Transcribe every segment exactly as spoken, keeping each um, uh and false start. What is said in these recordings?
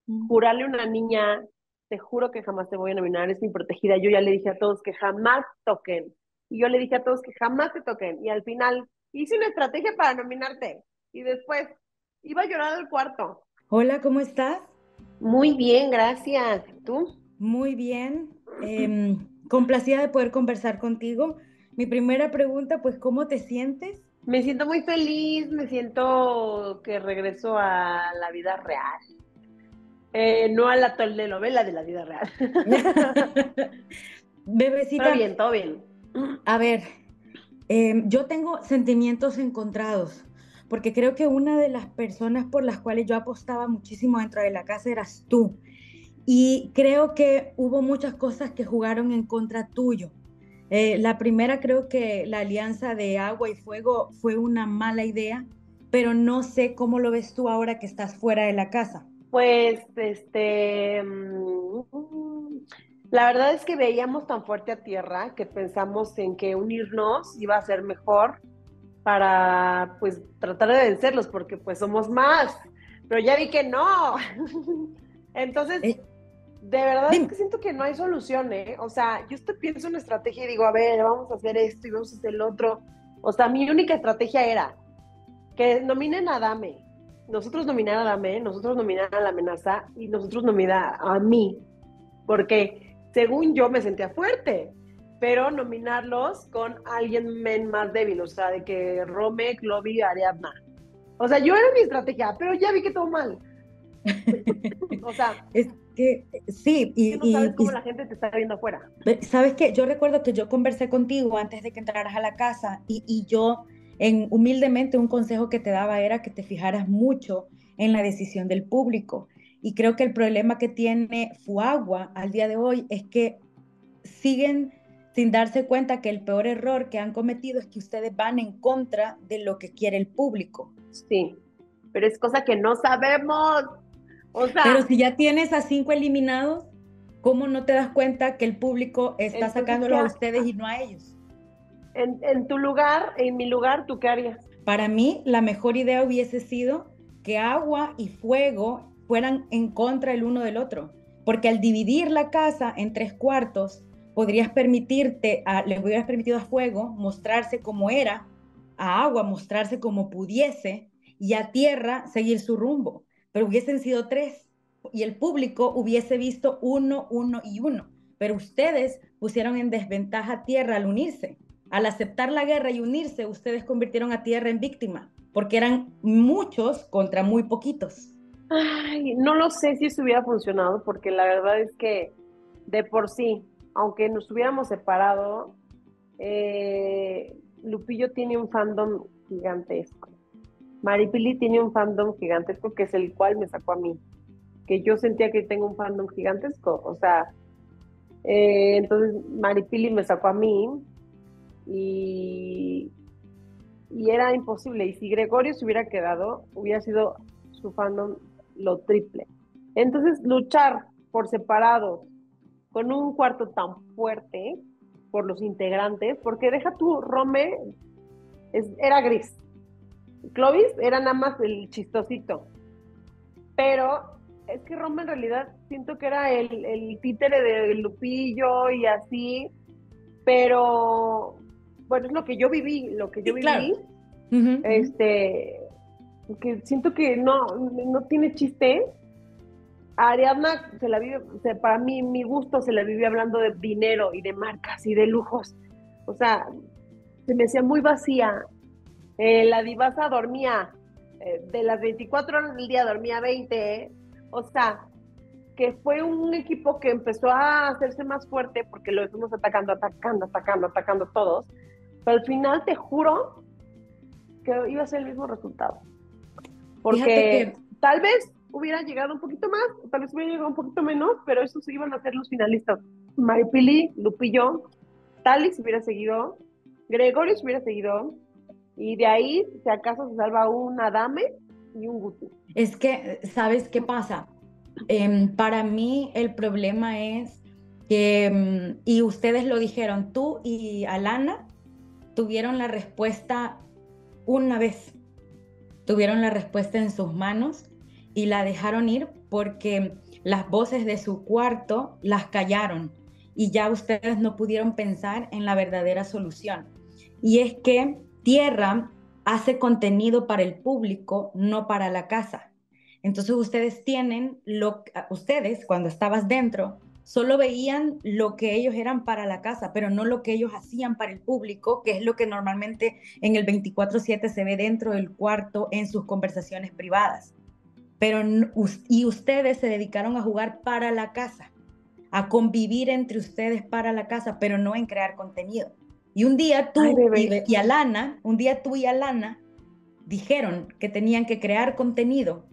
Mm. jurarle a una niña, te juro que jamás te voy a nominar, es mi protegida. Yo ya le dije a todos que jamás toquen. Y yo le dije a todos que jamás te toquen. Y al final hice una estrategia para nominarte. Y después iba a llorar al cuarto. Hola, ¿cómo estás? Muy bien, gracias. ¿Tú? Muy bien. Em, complacida de poder conversar contigo. Mi primera pregunta, pues, ¿cómo te sientes? Me siento muy feliz, me siento que regreso a la vida real. Eh, no a la telenovela de la vida real. Pero Bebecita, bien, todo bien. a ver, em, yo tengo sentimientos encontrados, porque creo que una de las personas por las cuales yo apostaba muchísimo dentro de la casa eras tú. Y creo que hubo muchas cosas que jugaron en contra tuyo. Eh, la primera, creo que la alianza de agua y fuego fue una mala idea, pero no sé cómo lo ves tú ahora que estás fuera de la casa. Pues, este, mm, la verdad es que veíamos tan fuerte a tierra que pensamos en que unirnos iba a ser mejor para, pues, tratar de vencerlos, porque pues somos más. Pero ya vi que no. Entonces, Eh, de verdad es dime. que siento que no hay solución, ¿eh? O sea, yo estoy pienso en estrategia y digo, a ver, vamos a hacer esto y vamos a hacer lo otro. O sea, mi única estrategia era que nominen a Dame, nosotros nominar a Dame, nosotros nominar a la amenaza y nosotros nominar a mí, porque según yo me sentía fuerte, pero nominarlos con alguien men más débil, o sea, de que Rome, Clovi, Ariadna. O sea, yo era mi estrategia, pero ya vi que todo mal. O sea, Es que sí, es que no sabes y, y, cómo la gente te está viendo afuera. y sabes que yo recuerdo que yo conversé contigo antes de que entraras a la casa y, y yo, en, humildemente, un consejo que te daba era que te fijaras mucho en la decisión del público. Y creo que el problema que tiene Fuagua al día de hoy es que siguen sin darse cuenta que el peor error que han cometido es que ustedes van en contra de lo que quiere el público. Sí, pero es cosa que no sabemos. O Pero sea, si ya tienes a cinco eliminados, ¿cómo no te das cuenta que el público está entonces, ¿qué? sacándolos a ustedes y no a ellos? En, en tu lugar, en mi lugar, ¿tú qué harías? Para mí, la mejor idea hubiese sido que agua y fuego fueran en contra el uno del otro, porque al dividir la casa en tres cuartos, podrías permitirte, a, le hubieras permitido a fuego mostrarse como era, a agua mostrarse como pudiese y a tierra seguir su rumbo, pero hubiesen sido tres y el público hubiese visto uno, uno y uno, pero ustedes pusieron en desventaja a tierra al unirse. Al aceptar la guerra y unirse, ustedes convirtieron a tierra en víctima, porque eran muchos contra muy poquitos. Ay, no lo sé si eso hubiera funcionado, porque la verdad es que de por sí, aunque nos hubiéramos separado, eh, Lupillo tiene un fandom gigantesco. Maripili tiene un fandom gigantesco que es el cual me sacó a mí, que yo sentía que tengo un fandom gigantesco. O sea, eh, entonces Maripili me sacó a mí y, y era imposible. Y si Gregorio se hubiera quedado, hubiera sido su fandom lo triple. Entonces, luchar por separado con un cuarto tan fuerte por los integrantes, porque deja tú, Rome es, era gris, Clovis era nada más el chistosito, pero es que Rome en realidad siento que era el, el títere de Lupillo y así, pero bueno, es lo que yo viví, lo que yo Sí, claro. viví, Uh -huh, uh -huh. este, que siento que no, no tiene chiste. A Ariadna se la vive, o sea, para mí, mi gusto se la vive hablando de dinero y de marcas y de lujos. O sea, se me hacía muy vacía. Eh, la divasa dormía, eh, de las veinticuatro horas del día dormía veinte. ¿eh? O sea, que fue un equipo que empezó a hacerse más fuerte porque lo estuvimos atacando, atacando, atacando, atacando todos. Pero al final te juro que iba a ser el mismo resultado. Fíjate Porque que, tal vez hubiera llegado un poquito más, tal vez hubiera llegado un poquito menos, pero esos iban a ser los finalistas. Maripili, Lupillo, Talis hubiera seguido, Gregorio hubiera seguido, y de ahí, si acaso, se salva un Adame y un Guti. es que, ¿sabes qué pasa? Eh, para mí el problema es que, um, y ustedes lo dijeron, tú y Alana tuvieron la respuesta una vez, tuvieron la respuesta en sus manos y la dejaron ir porque las voces de su cuarto las callaron y ya ustedes no pudieron pensar en la verdadera solución. Y es que Tierra hace contenido para el público, no para la casa. Entonces ustedes tienen, lo, ustedes cuando estabas dentro, solo veían lo que ellos eran para la casa, pero no lo que ellos hacían para el público, que es lo que normalmente en el veinticuatro siete se ve dentro del cuarto en sus conversaciones privadas. Pero, y ustedes se dedicaron a jugar para la casa, a convivir entre ustedes para la casa, pero no en crear contenido. Y un día Ay, tú y, bebé. y Alana, un día tú y Alana dijeron que tenían que crear contenido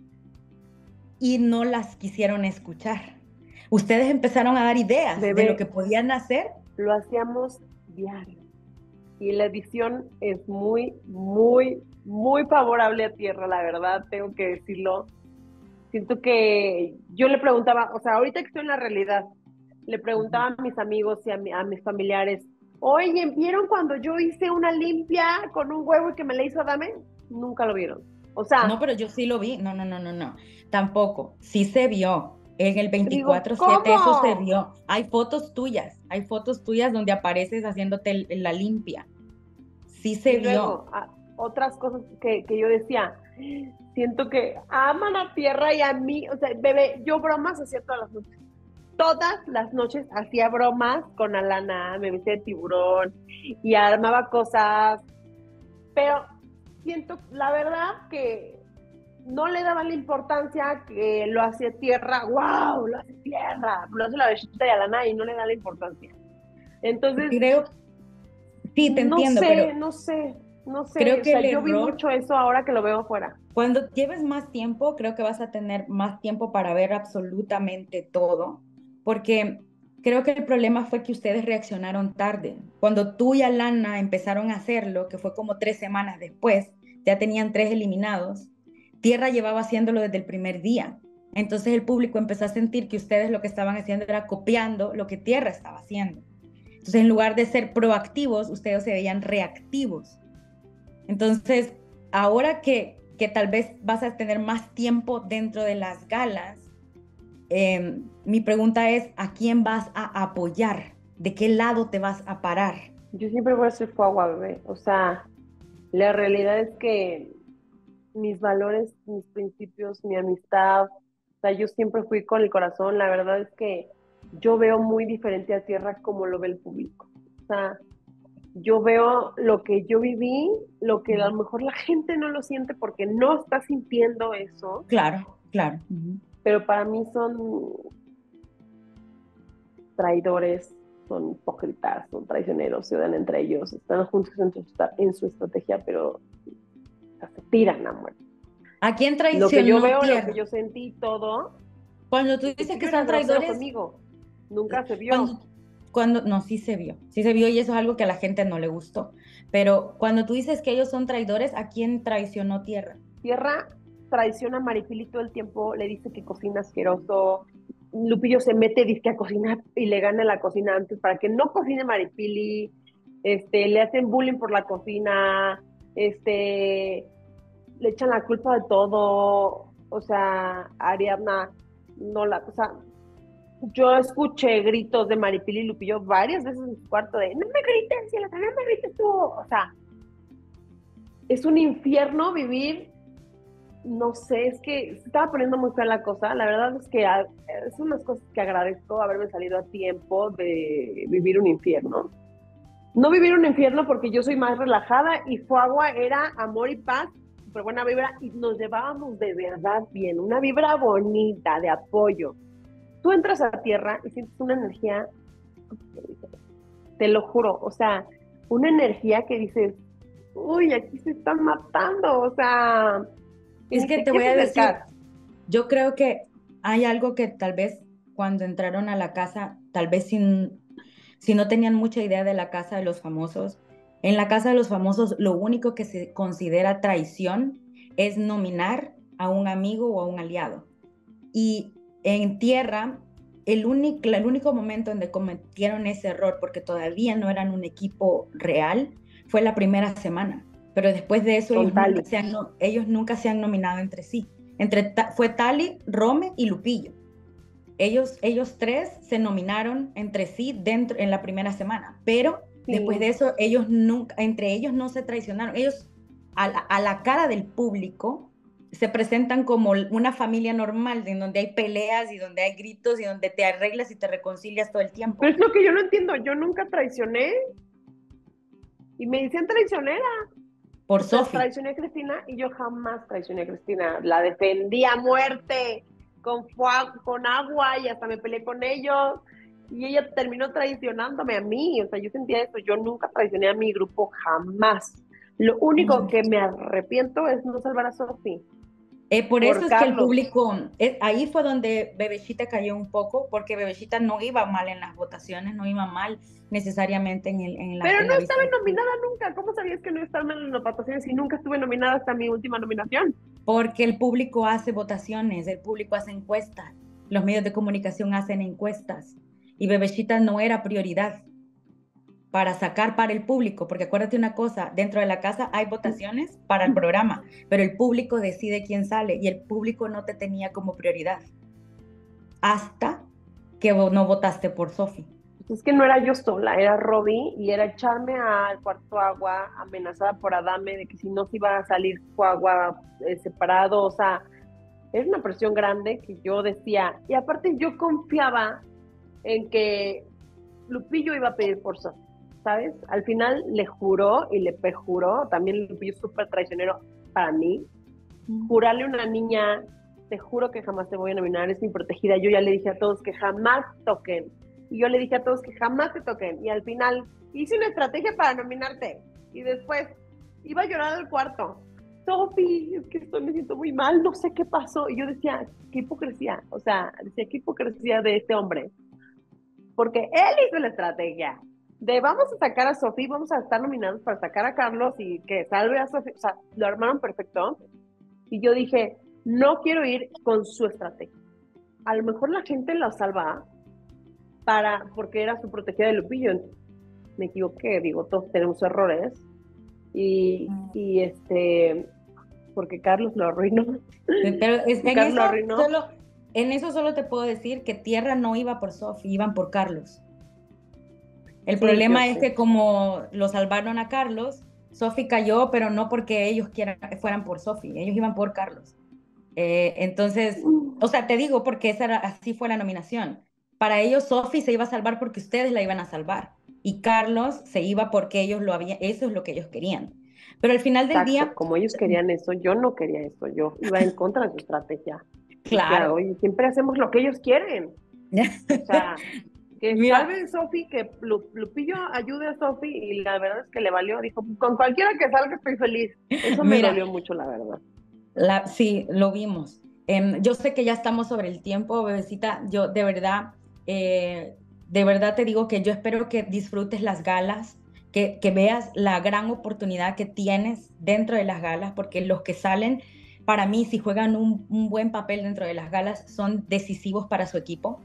y no las quisieron escuchar. Ustedes empezaron a dar ideas de lo Bebé, que podían hacer. lo hacíamos diario. Y la edición es muy, muy, muy favorable a Tierra, la verdad, tengo que decirlo. Siento que yo le preguntaba, o sea, ahorita que estoy en la realidad, le preguntaba a mis amigos y a, mi, a mis familiares, oye, ¿vieron cuando yo hice una limpia con un huevo y que me la hizo Adame? Nunca lo vieron. O sea, No, pero yo sí lo vi. No, no, no, no, no. Tampoco. Sí se vio. En el digo, veinticuatro siete eso se ¿cómo? vio. Hay fotos tuyas. Hay fotos tuyas donde apareces haciéndote el- la limpia. Sí se Y vio. luego, a, otras cosas que, que yo decía, siento que aman a Tierra y a mí, o sea, bebé, yo bromas hacía todas las noches. Todas las noches hacía bromas con Alana, me vestía de tiburón y armaba cosas, pero siento, la verdad, que no le daba la importancia que lo hacía Tierra, wow, lo hace Tierra, lo hace la bechita de Alana y no le da la importancia. Entonces, Creo, sí, te no entiendo, pero sé, no sé, no sé, creo o que sea, el yo vi error, mucho eso ahora que lo veo afuera. cuando lleves más tiempo, creo que vas a tener más tiempo para ver absolutamente todo, porque creo que el problema fue que ustedes reaccionaron tarde. Cuando tú y Alana empezaron a hacerlo, que fue como tres semanas después, ya tenían tres eliminados, Tierra llevaba haciéndolo desde el primer día. Entonces el público empezó a sentir que ustedes lo que estaban haciendo era copiando lo que Tierra estaba haciendo. Entonces, en lugar de ser proactivos, ustedes se veían reactivos. Entonces, ahora que, que tal vez vas a tener más tiempo dentro de las galas, eh, mi pregunta es, ¿a quién vas a apoyar? ¿De qué lado te vas a parar? Yo siempre voy a ser fuagua, bebé. O sea, la realidad es que mis valores, mis principios, mi amistad, o sea, yo siempre fui con el corazón. La verdad es que yo veo muy diferente a Tierra como lo ve el público. O sea, yo veo lo que yo viví, lo que a lo mejor la gente no lo siente porque no está sintiendo eso, Claro, claro. Uh-huh. pero para mí son traidores, son hipócritas, son traicioneros, se dan entre ellos, están juntos en su, en su estrategia, pero se tiran a muerte. ¿A quién Lo que yo traicionó veo, lo Tierra? que yo sentí, todo, Cuando tú el dices que Lupillo era son grosero traidores, conmigo, nunca se vio. cuando, cuando, no, sí se vio, sí se vio y eso es algo que a la gente no le gustó. Pero cuando tú dices que ellos son traidores, ¿a quién traicionó Tierra? Tierra traiciona a Maripili todo el tiempo, le dice que cocina asqueroso. Lupillo se mete, dice a cocinar y le gana la cocina antes para que no cocine Maripili. Este, le hacen bullying por la cocina, este, le echan la culpa de todo. O sea, Ariadna no la, o sea, yo escuché gritos de Maripili y Lupillo varias veces en su cuarto de no me grites, si la no me grites tú. O sea, es un infierno vivir. No sé, es que se estaba poniendo muy fea la cosa. La verdad es que a, es unas cosas que agradezco haberme salido a tiempo de vivir un infierno. No vivir un infierno porque yo soy más relajada y Fuagua era amor y paz, súper buena vibra y nos llevábamos de verdad bien, una vibra bonita de apoyo. Tú entras a Tierra y sientes una energía, te lo juro, o sea, una energía que dices, uy, aquí se están matando, o sea, Es ni que te te voy quieres a decir, acercar. yo creo que hay algo que tal vez cuando entraron a la casa, tal vez sin, si no tenían mucha idea de la casa de los famosos, en la casa de los famosos lo único que se considera traición es nominar a un amigo o a un aliado. Y en Tierra, el único, el único momento donde cometieron ese error, porque todavía no eran un equipo real, fue la primera semana. Pero después de eso, ellos nunca, se han, ellos nunca se han nominado entre sí. Entre ta fue Tali, Rome y Lupillo. Ellos, ellos tres se nominaron entre sí dentro, en la primera semana, pero sí. Después de eso, ellos nunca, entre ellos no se traicionaron. Ellos, a la, a la cara del público, se presentan como una familia normal, en donde hay peleas y donde hay gritos y donde te arreglas y te reconcilias todo el tiempo. Pero es lo que yo no entiendo, yo nunca traicioné y me dicen traicionera. Por Sofi. Traicioné a Cristina y yo jamás traicioné a Cristina, la defendí a muerte. Con, con agua y hasta me peleé con ellos y ella terminó traicionándome a mí, o sea, yo sentía eso, yo nunca traicioné a mi grupo, jamás. Lo único mm. que me arrepiento es no salvar a Sofi. Eh, por, por eso Carlos. Es que el público, eh, ahí fue donde Bebeshita cayó un poco, porque Bebeshita no iba mal en las votaciones, no iba mal necesariamente en, el, en la... Pero en no la estaba nominada nunca, ¿cómo sabías que no estaba mal en las votaciones y nunca estuve nominada hasta mi última nominación? Porque el público hace votaciones, el público hace encuestas, los medios de comunicación hacen encuestas, y Bebeshita no era prioridad para sacar para el público, porque acuérdate una cosa, dentro de la casa hay votaciones para el programa, pero el público decide quién sale, y el público no te tenía como prioridad, hasta que no votaste por Sofi. Es que no era yo sola, era Robbie, y era echarme al cuarto agua, amenazada por Adame, de que si no se iba a salir su agua eh, separado, o sea, es una presión grande que yo decía, y aparte yo confiaba en que Lupillo iba a pedir por Sofi, ¿sabes? Al final le juró y le perjuró, también Lupillo es súper traicionero para mí, mm. jurarle a una niña, te juro que jamás te voy a nominar, es mi protegida, yo ya le dije a todos que jamás toquen, y yo le dije a todos que jamás te toquen, y al final hice una estrategia para nominarte, y después iba a llorar al cuarto, Sofi, es que estoy, me siento muy mal, no sé qué pasó, y yo decía, qué hipocresía, o sea, decía, qué hipocresía de este hombre, porque él hizo la estrategia, de vamos a sacar a Sofi, vamos a estar nominados para sacar a Carlos, y que salve a Sofi, o sea, lo armaron perfecto, y yo dije, no quiero ir con su estrategia, a lo mejor la gente la salva, para, porque era su protegida de Lupillo. Me equivoqué, digo, todos tenemos errores. Y, y este, porque Carlos lo arruinó. Pero es, en, eso solo, en eso solo te puedo decir que Tierra no iba por Sofi, iban por Carlos. El sí, problema es sé. que como lo salvaron a Carlos, Sofi cayó, pero no porque ellos quieran, fueran por Sofi, ellos iban por Carlos. Eh, entonces, mm. o sea, te digo porque esa era, así fue la nominación. Para ellos Sofi se iba a salvar porque ustedes la iban a salvar y Carlos se iba porque ellos lo habían, eso es lo que ellos querían. Pero al final del Exacto, día... como ellos querían eso, yo no quería eso, yo iba en contra de su estrategia. Claro. Oye, siempre hacemos lo que ellos quieren. O sea, que Mira. salve Sofi, que Lupillo ayude a Sofi y la verdad es que le valió, dijo, con cualquiera que salga estoy feliz. Eso me Mira, dolió mucho, la verdad. La, sí, lo vimos. Um, yo sé que ya estamos sobre el tiempo, bebecita, yo de verdad... Eh, de verdad te digo que yo espero que disfrutes las galas, que, que veas la gran oportunidad que tienes dentro de las galas, porque los que salen, para mí, si juegan un, un buen papel dentro de las galas, son decisivos para su equipo.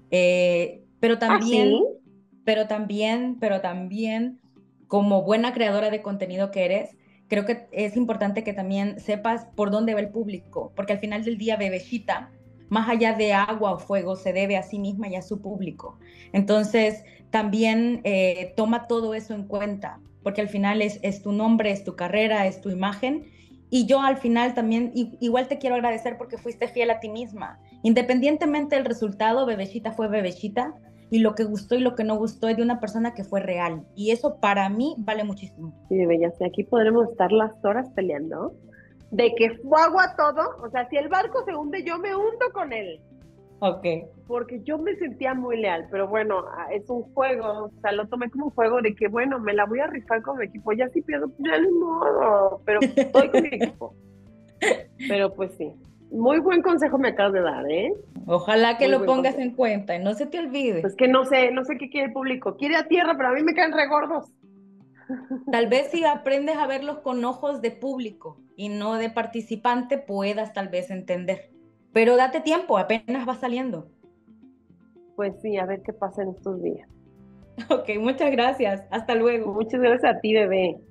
Eh, pero también, ¿Ah, sí? pero también, pero también, como buena creadora de contenido que eres, creo que es importante que también sepas por dónde va el público, porque al final del día, Bebeshita, más allá de agua o fuego, se debe a sí misma y a su público. Entonces, también eh, toma todo eso en cuenta, porque al final es, es tu nombre, es tu carrera, es tu imagen. Y yo al final también, igual te quiero agradecer porque fuiste fiel a ti misma. Independientemente del resultado, Bebeshita fue Bebeshita, y lo que gustó y lo que no gustó es de una persona que fue real. Y eso para mí vale muchísimo. Sí, bella, aquí podremos estar las horas peleando. De que fue agua todo, o sea, si el barco se hunde, yo me hundo con él. Ok. Porque yo me sentía muy leal, pero bueno, es un juego, o sea, lo tomé como un juego de que, bueno, me la voy a rifar con mi equipo, ya si pierdo, ya ni modo, pero estoy con mi equipo. Pero pues sí, muy buen consejo me acabas de dar, ¿eh? Ojalá que muy lo pongas consejo. en cuenta y no se te olvide. Pues que no sé, no sé qué quiere el público, quiere a tierra, pero a mí me caen regordos. Tal vez si aprendes a verlos con ojos de público y no de participante, puedas tal vez entender. Pero date tiempo, apenas va saliendo. Pues sí, a ver qué pasa en estos días. Ok, muchas gracias. Hasta luego. Muchas gracias a ti, bebé.